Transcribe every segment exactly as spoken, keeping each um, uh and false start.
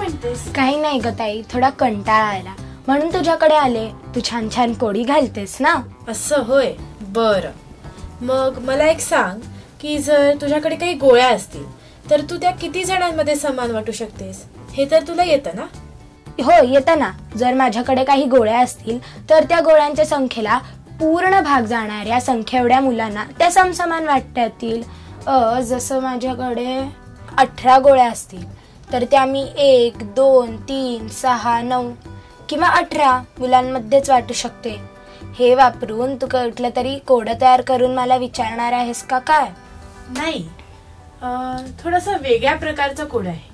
म्हणतेस? काही नाही ग ताई, थोडा कंटाळा आला म्हणून तुझ्याकडे आले. तू छान छान कोडी घालतेस ना. असं होय, बर. मग मला एक सांग की जर तुझ्याकडे काही गोळ्या असतील तर तू त्या किती जणांमध्ये समान वाटू शकतेस? हे तर तुला येतं ना? हो येतं ना. जर माझ्याकडे काही गोळ्या असतील तर त्या गोळ्यांच्या संख्येला पूर्ण भाग जाणाऱ्या संख्या एवढ्या मुलांना त्या समसमान वाटता येतील. अ जसं माझ्याकडे अठरा गोळ्या असतील तर त्या मी एक दोन तीन सहा नऊ किंवा अठरा मुलांमध्येच वाटू शकते. हे वापरून तू कुठलं तरी कोड तयार करून मला विचारणार आहेस का काय? नाही, थोडासा वेगळ्या प्रकारचा कोड आहे,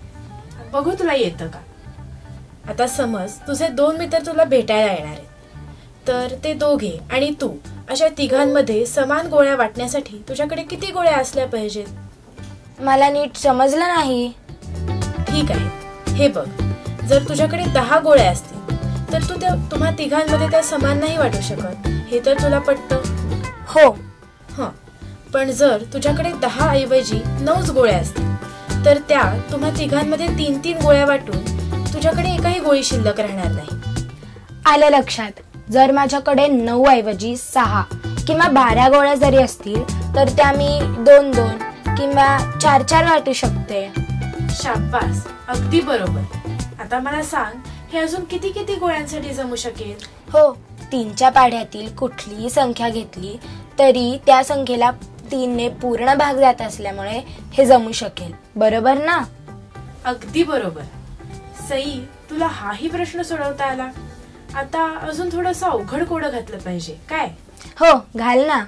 बघू तुला येतं का. आता समज तुझे दोन मित्र तुला भेटायला येणार आहेत, तर ते दोघे आणि तू अशा तिघांमध्ये समान गोळ्या वाटण्यासाठी तुझ्याकडे किती गोळ्या असल्या पाहिजेत? मला नीट समजलं नाही. ठीक आहे, हे बघ, जर तुझ्याकडे दहा गोळ्या असतील तर तू त्या तुम्हा तिघांमध्ये त्या समान नाही वाटू शकत. हे तर तुला पटतं? हो. हं, पण जर तुझ्याकडे दहा ऐवजी नऊच गोळ्या असतील तर त्या तुम्हा तिघांमध्ये तीन तीन गोळ्या वाटून तुझ्याकडे एकही गोळी शिल्लक राहणार नाही. आलं लक्षात. जर माझ्याकडे नऊ ऐवजी सहा किंवा बारा गोळ्या जरी असतील तर त्या मी दोन दोन किंवा चार चार वाटू शकते. शाबास, अगदी बरोबर. आता मला सांग, हे अजून किती किती गोळ्यांसाठी जमू शकेल? हो, तीनच्या पाढ्यातील कुठलीही संख्या घेतली तरी त्या संख्येला तीनने पूर्ण भाग जात असल्यामुळे हे जमू शकेल. बरोबर ना? अगदी बरोबर. सई, तुला हाही प्रश्न सोडवता आला. आता अजून थोडंसं अवघड कोड घातलं पाहिजे काय? हो, घाल ना.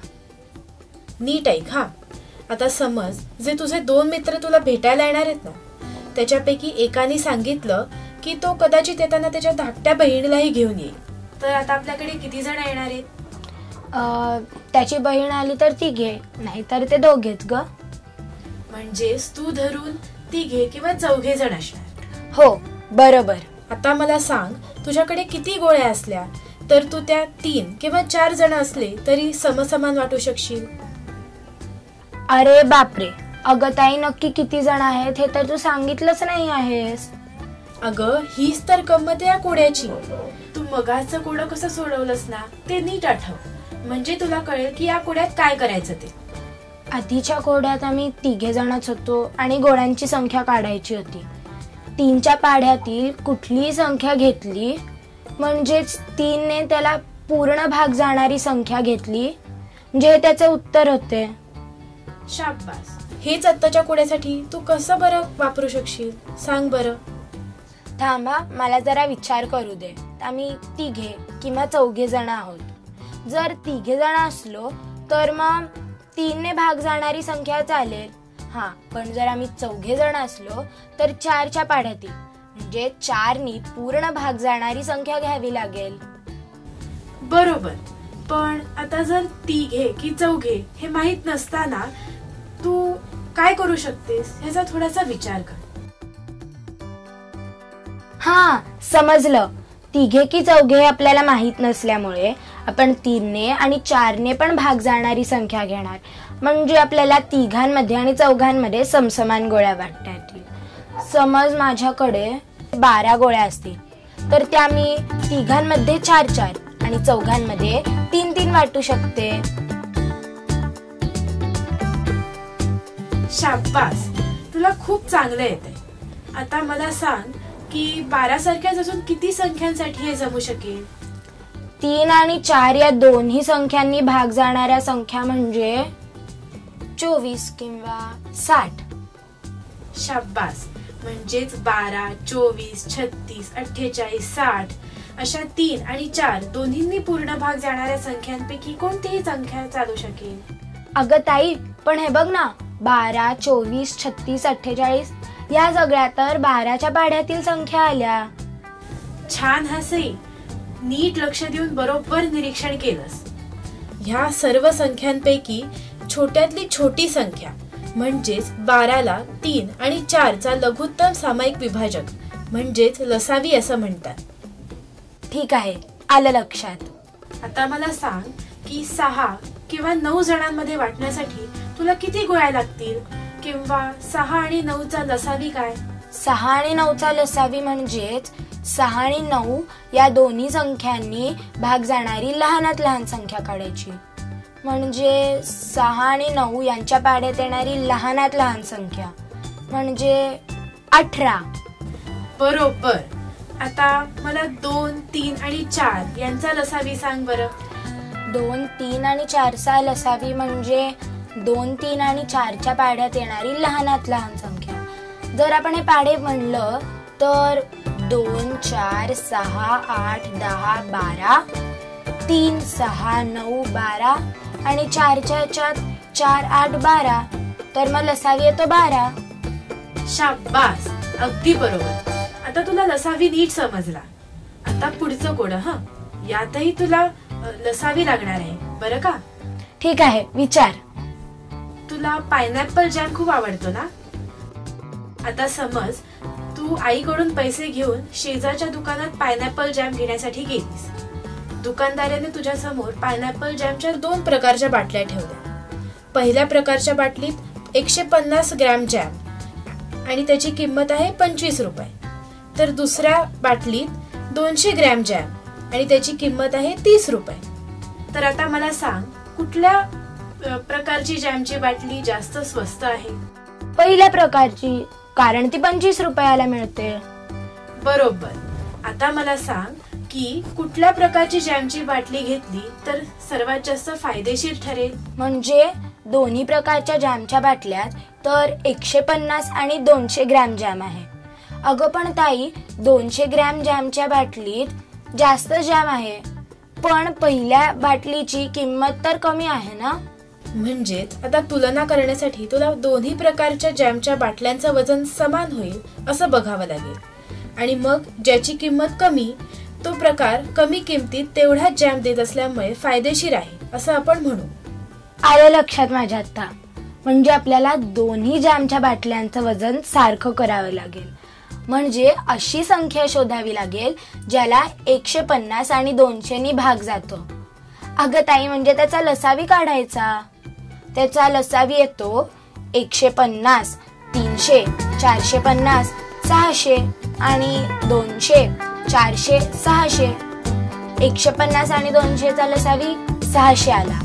नीट ऐक हा. आता समज जे तुझे दोन मित्र तुला भेटायला येणार आहेत ना, त्याच्यापैकी एकाने सांगितलं की तो कदाचित येताना त्याच्या धाकट्या बहिणीलाही घेऊन येईल. तर आता आपल्याकडे किती जण येणार आहेत? त्याची बहीण आली तर ती घे, नाही तर ते दोघेच ग. म्हणजेच तू धरून तिघे किंवा चौघे जण असणार. हो बरोबर. आता मला सांग, तुझ्याकडे किती गोळ्या असल्या तर तू त्या तीन किंवा चार जण असले तरी समसमान वाटू शकशील? अरे बापरे, अगं ताई नक्की किती जण आहेत हे तर तू सांगितलंच नाही आहेस. अगं हीच तर गंमत या कोड्याची. तू मगाचं कोड कसं सोडवलंस ना ते नीट आठव, म्हणजे तुला कळेल की या कोड्यात काय करायचं ते. आधीच्या कोड्यात आम्ही तिघे जणच होतो आणि गोळ्यांची संख्या काढायची होती. तीनच्या पाढ्यातील कुठलीही संख्या घेतली म्हणजेच तीनने त्याला पूर्ण भाग जाणारी संख्या घेतली म्हणजे हे त्याचे उत्तर होते. शाबास. हेच आत्ताच्या कोड्यासाठी तू कसं बरं वापरू शकशील सांग बरं. थांबा, मला जरा विचार करू दे. आम्ही तिघे किंवा चौघे जण आहोत. जर तिघे जण असलो तर मग तीनने भाग जाणारी संख्या चालेल. हा, पण जर आम्ही चौघे जण असलो तर चारच्या पाढ्यातील म्हणजे चारनी पूर्ण भाग जाणारी संख्या घ्यावी लागेल. बरोबर. पण आता जर तिघे की चौघे हे माहित नसताना तू काय करू शकतेस ह्याचा थोडासा विचार कर. हा समजलं. तिघे की चौघे आपल्याला माहित नसल्यामुळे आपण तीनने आणि चारने पण भाग जाणारी संख्या घेणार, म्हणजे आपल्याला तिघांमध्ये आणि चौघांमध्ये समसमान गोळ्या वाटता येतील. समज माझ्याकडे बारा गोळ्या असतील तर त्या मी तिघांमध्ये चार चार आणि चौघांमध्ये तीन तीन वाटू शकते. शाबास, तुला खूप चांगलं येतंय. आता मला सांग की बारा सारख्याच अजून किती संख्यांसाठी हे जमू शकेल? तीन आणि चार या दोन्ही संख्यांनी भाग जाणाऱ्या संख्या म्हणजे चोवीस किंवा साठ. शाबास. म्हणजेच बारा, चोवीस, छत्तीस, अठ्ठेचाळीस, साठ अशा तीन आणि चार दोन्हींनी पूर्ण भाग जाणाऱ्या संख्यांपैकी कोणतीही संख्या चालू शकेल. अगं ताई, पण हे बघ ना, बारा, चोवीस, छत्तीस, अठ्ठेचाळीस या सगळ्या तर बाराच्या पाढ्यातील संख्या आल्या. छान हसई, नीट लक्ष देऊन बरोबर निरीक्षण केलंस. ह्या सर्व संख्यांपैकी छोट्यातली छोटी संख्या म्हणजेच बाराला तीन आणि चारचा लघुत्तम सामायिक विभाजक म्हणजेच लसावी असं म्हणतात. ठीक आहे, आलं लक्षात. आता मला सांग की सहा किंवा नऊ जणांमध्ये वाटण्यासाठी तुला किती गोळ्या लागतील, किंवा सहा आणि नऊचा लसावी काय? सहा आणि नऊचा लसावी म्हणजेच सहा आणि नऊ या दोन्ही संख्यांनी भाग जाणारी लहानात लहान संख्या काढायची. म्हणजे सहा आणि नऊ यांच्या पाड्यात येणारी लहानात लहान संख्या म्हणजे अठरा. बरोबर. आता मला दोन, तीन आणि चार यांचा लसावी सांग बरं. दोन, तीन आणि चारचा लसावी म्हणजे दोन, तीन आणि चारच्या पाड्यात येणारी लहानात लहान संख्या. जर आपण हे पाडे म्हणलं तर दोन, चार, सहा, आठ, दहा, बारा, तीन, सहा, नऊ, बारा आणि चारच्या याच्यात चार, आठ, बारा, तर मग लसावी येतो बारा. शाबास, अगदी बरोबर. आता तुला लसावी नीट समजला. आता पुढचं कोड. हा, यातही तुला लसावी लागणार आहे बरं का. ठीक आहे, विचार. तुला पायनॅपल जॅम खूप आवडतो ना. आता समज तू आईकडून पैसे घेऊन शेजारच्या दुकानात पायनॅपल जॅम घेण्यासाठी गेलीस. दुकानदाराने तुझ्या समोर पायनॅपल जॅमच्या दोन प्रकारच्या बाटल्या ठेवल्या. पहिल्या प्रकारच्या बाटलीत एकशे पन्नास ग्रॅम जॅम आणि त्याची किंमत आहे पंचवीस रुपये. तर दुसऱ्या बाटलीत दोनशे ग्रॅम जॅम आणि त्याची किंमत आहे तीस रुपये. तर आता मला सांग, कुठल्या प्रकारची जॅमची बाटली जास्त स्वस्त आहे? पहिल्या प्रकारची, कारण ती पंचवीस रुपयाला मिळते. बरोबर. आता मला सांग की कुठल्या प्रकारची जॅमची बाटली घेतली तर सर्वात जास्त फायदेशीर ठरेल? म्हणजे दोन्ही प्रकारच्या जॅमच्या बाटल्यात तर एकशे पन्नास आणि दोनशे ग्रॅम जॅम आहे. अगं पण ताई, दोनशे ग्रॅम जॅमच्या बाटलीत जास्त जॅम आहे, पण पहिल्या बाटलीची किंमत तर कमी आहे ना. म्हणजेच आता तुलना करण्यासाठी तुला दोन्ही प्रकारच्या जॅमच्या बाटल्यांचं वजन समान होईल असं बघावं लागेल. आणि मग ज्याची किंमत कमी तो प्रकार कमी किमतीत तेवढाच जॅम देत असल्यामुळे फायदेशीर आहे असं आपण म्हणू. आलं लक्षात माझ्या आता. म्हणजे आपल्याला दोन्ही जॅमच्या बाटल्यांचं वजन सारखं करावं लागेल. म्हणजे अशी संख्या शोधावी लागेल ज्याला एकशे पन्नास आणि दोनशे भाग जातो. अगं ताई, म्हणजे त्याचा लसावी काढायचा. त्याचा लसावी येतो एकशे पन्नास, तीनशे, चारशे पन्नास, सहाशे आणि दोनशे, चारशे, सहाशे. एकशे पन्नास आणि दोनशेचा लसावी सहाशे आला.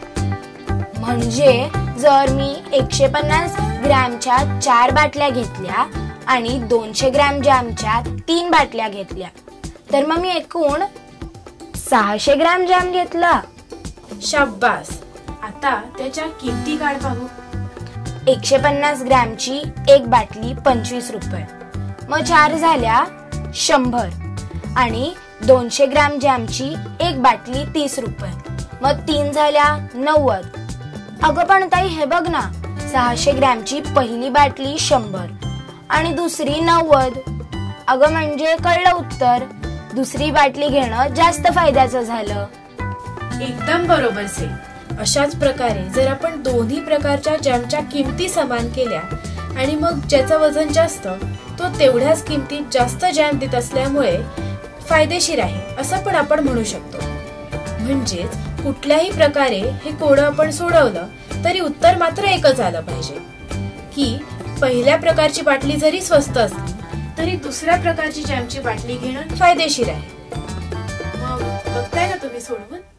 म्हणजे जर मी एकशे पन्नास ग्रॅमच्या चार बाटल्या घेतल्या आणि दोनशे ग्रॅम जॅमच्या तीन बाटल्या घेतल्या तर मग मी एकूण सहाशे ग्रॅम जॅम घेतला. शाबास. आता त्याच्या किमती काढ पाहू. एकशे पन्नास ग्रॅमची एक बाटली पंचवीस रुपये, मग चार झाल्या शंभर. आणि दोनशे ग्रॅम जॅमची एक बाटली तीस रुपये, मग तीन झाल्या नव्वद. अगं पण ताई, हे बघ ना, सहाशे ग्रॅमची पहिली बाटली शंभर आणि दुसरी नव्वद. अगं म्हणजे कळलं उत्तर. दुसरी बाटली घेणं जास्त फायद्याचं झालं. एकदम बरोबर से. अशाच प्रकारे जर आपण दोन्ही प्रकारच्या जॅमच्या किमती समान केल्या आणि मग ज्याचं वजन जास्त तो तेवढ्याच किमतीत जास्त जॅम देत असल्यामुळे फायदेशीर आहे असं पण आपण म्हणू शकतो. म्हणजेच कुठल्याही प्रकारे हे कोड आपण सोडवलं तरी उत्तर मात्र एकच आलं पाहिजे की पहिल्या प्रकारची बाटली जरी स्वस्त असली तरी दुसऱ्या प्रकारची जॅमची बाटली घेणं फायदेशीर आहे. मग बघताय ना तुम्ही सोडवून.